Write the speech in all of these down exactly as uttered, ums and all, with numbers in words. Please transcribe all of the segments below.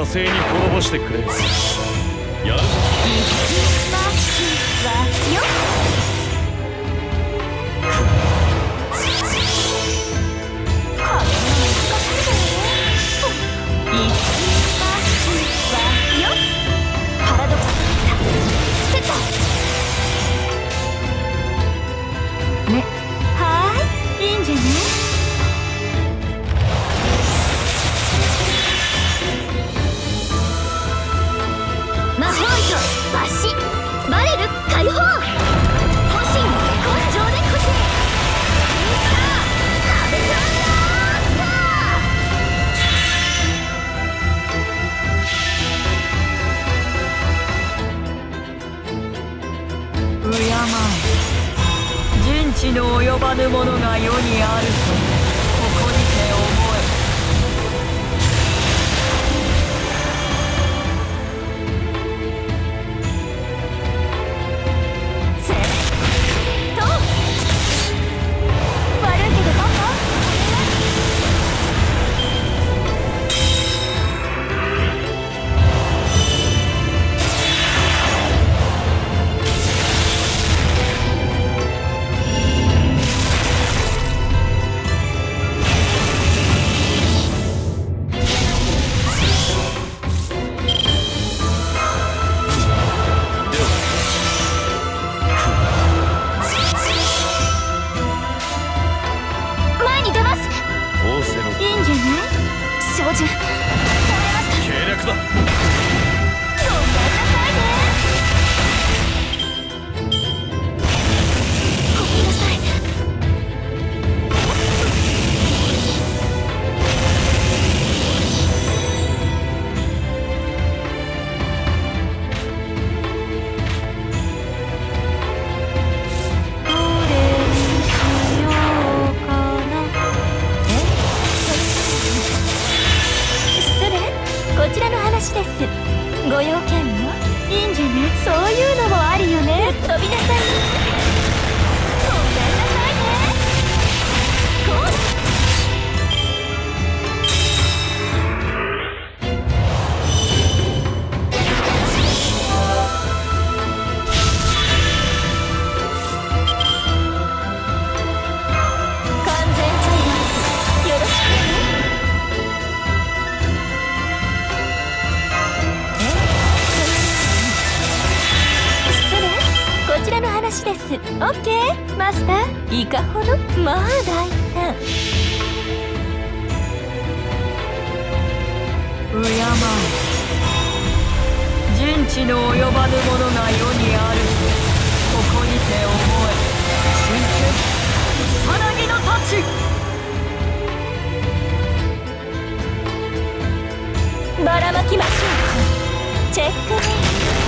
正に滅ぼしてくれ。やるぞ。 行きますわよ。ね、はーい、いいんじゃない？魔法糸抜歯、バレル解放、保身根性でこせ、さあ食べような。敬え。人知の及ばぬものが世にあるとここにて思え。せっと悪いけどパパご用件もいいんじゃね？そういうのもあるよね。飛びなさい。ごめんなさいね。こう完全体罰よろしくね。こちらの話です。オッケーマスター、いかほど？まあ大胆。敬え。人知の及ばぬものが世にあるとここにて思え。真剣さなぎの太刀。ばらまきましょう。チェックメイト。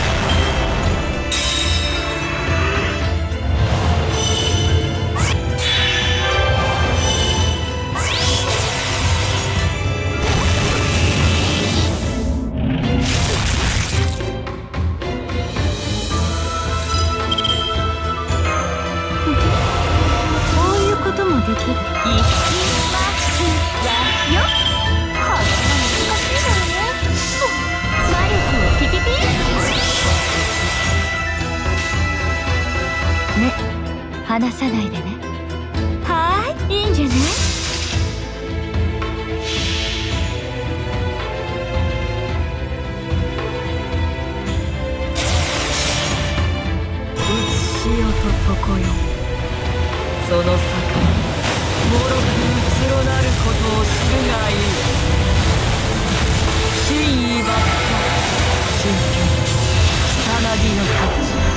できる。行きますわよ。こんな難しいだろうね。魔力をピピピね、離さないでね。はーい、いいんじゃない？うつしよととこよ、その坂もろくうつろなることを知るがいい。真意ばっか真剣さなぎの太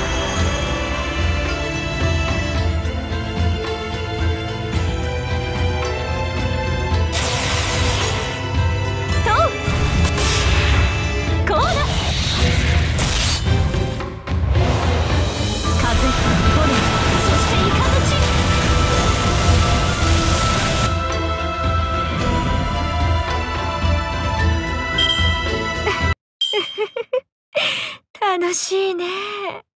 刀。とこうだ。風と炎、そして雷。楽しいね。